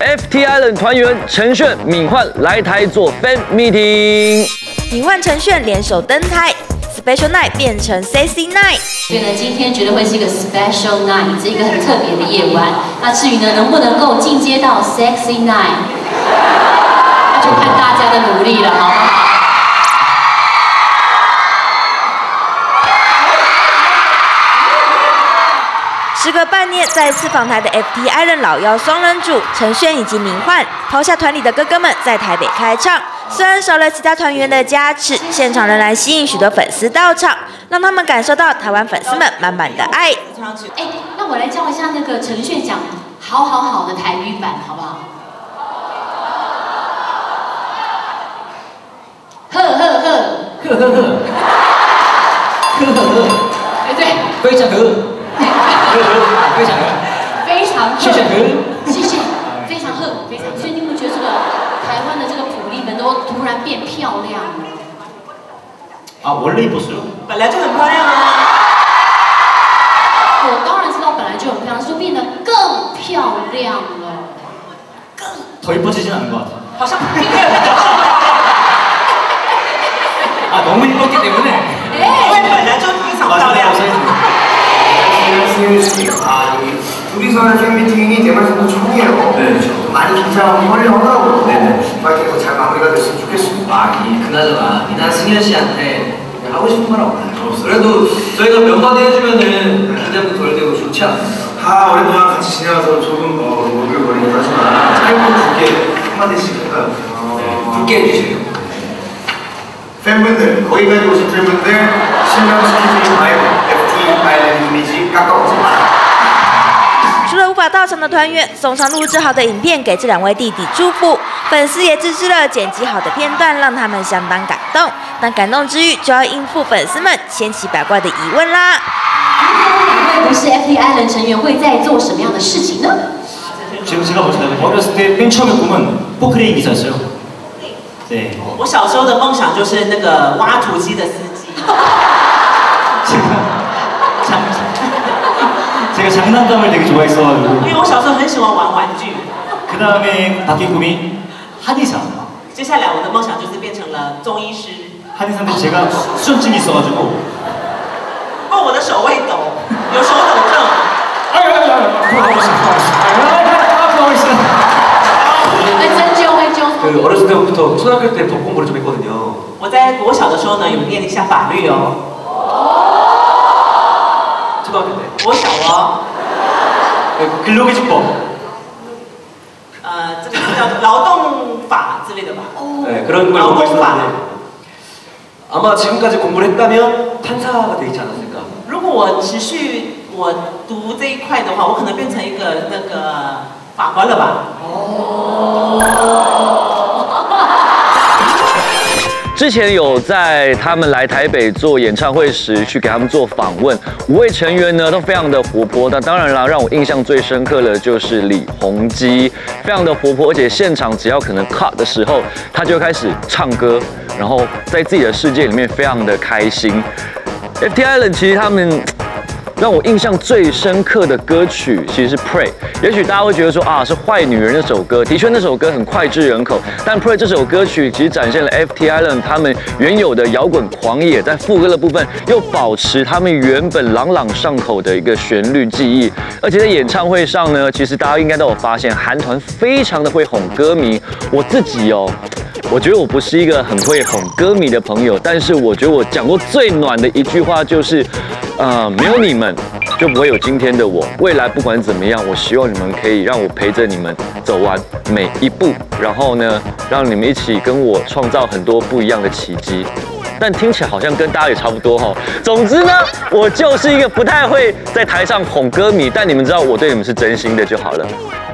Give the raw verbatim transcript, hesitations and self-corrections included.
F T Island 团员陈炫、敏焕来台做 fan meeting。 敏焕、陈炫联手登台 ，Special Night 变成 Sexy Night。 所以呢，今天绝对会是一个 Special Night， 是一个很特别的夜晚。那至于呢，能不能够进阶到 Sexy Night， 那就看大家的努力了，好不好？ 时隔半年，再次访台的 F T Island 老妖双人组陈炫以及敏焕，抛下团里的哥哥们，在台北开唱。虽然少了其他团员的加持，现场仍然吸引许多粉丝到场，让他们感受到台湾粉丝们满满的爱。 哎，那我来教一下那个陈炫讲“好好好”的台语版，好不好？呵呵呵， 呵呵呵，呵呵呵， 哎对， 非常呵。 非常喝， 非常喝， 谢谢喝， 谢谢，非常喝，非常。所以你们觉得这个台湾的这个普利们都突然变漂亮了？ 啊，원래不是， 本来就很漂亮啊。 我当然知道本来就很漂亮，说变得更漂亮了。 更더 예뻐지진 않은 것 같아. 好像。 啊，너무 예뻤기 때문에. 哎，因为本来就非常漂亮。 아, 둘이서의 팬미팅이 대만에서도 처음이에요. 네, 그렇죠. 많이 긴장하고 떨려하더라고요. 네네. 파이팅해서 잘 마무리가 됐으면 좋겠습니다. 아, 이 그나저나 미나 승현 씨한테 하고 싶은 말 없나요? 그래도 저희가 멤버도 해주면은 긴장도 덜 되고 좋지 않나요? 아, 오랫동안 같이 지내와서 조금 어, 모글거리긴 하지만 짧고 굵게 한마디씩 할까요? 어... 네, 굵게 해주세요. 팬분들, 거기까지 오신 팬분들 신명시키지 마요. F T Island 이미지 깎아오지 마. 除了无法到场的团员，送上录制好的影片给这两位弟弟祝福，粉丝也自制了剪辑好的片段，让他们相当感动。但感動之餘，就要應付粉絲們千奇百怪的疑問啦。 两位不是 F T Island 成员会在做什么样的事情呢？ 지금 제가 어렸을 때 맨 처음에 꿈은 포크레인 기사였어요. 네. 我小时候的梦想就是那个挖土机的司机。 제가 장난감을 되게 좋아했어가지고. 因为我小时候很喜欢玩玩具。 그 다음에 바뀐 꿈이 한의사. 接下来我的梦想就是变成了中医师。 한의사인데 제가 수전증이 있어가지고. 哦，我的手会抖，有手抖症。 哎呀呀呀！不好意思，不好意思。哎，不好意思。 会针灸，会灸。 그 어렸을 때부터 초등학교 때 법 공부를 좀 했거든요. 我在国小的时候呢，有练一下法律哦。 초등학교 때. 国小哦。 근로기준법. 呃，这个叫劳动法之类的吧。 네, 그런 걸 공부했었는데 아마 지금까지 공부를 했다면 판사가 되지 않았을까. 如果我持续我读这一块的话，我可能变成一个那个法官了吧。哦。 之前有在他们来台北做演唱会时，去给他们做访问，五位成员呢都非常的活泼。那当然啦，让我印象最深刻的就是李弘基，非常的活泼，而且现场只要可能 cut 的时候，他就开始唱歌，然后在自己的世界里面非常的开心。F T Island 其实他们。 让我印象最深刻的歌曲其实是《Pray》，也许大家会觉得说啊是坏女人那首歌，的确那首歌很脍炙人口，但《Pray》这首歌曲其实展现了 F T Island 他们原有的摇滚狂野，在副歌的部分又保持他们原本朗朗上口的一个旋律记忆，而且在演唱会上呢，其实大家应该都有发现，韩团非常的会哄歌迷，我自己哦。 我觉得我不是一个很会哄歌迷的朋友，但是我觉得我讲过最暖的一句话就是，呃，没有你们就不会有今天的我。未来不管怎么样，我希望你们可以让我陪着你们走完每一步，然后呢，让你们一起跟我创造很多不一样的奇迹。但听起来好像跟大家也差不多哈。总之呢，我就是一个不太会在台上哄歌迷，但你们知道我对你们是真心的就好了。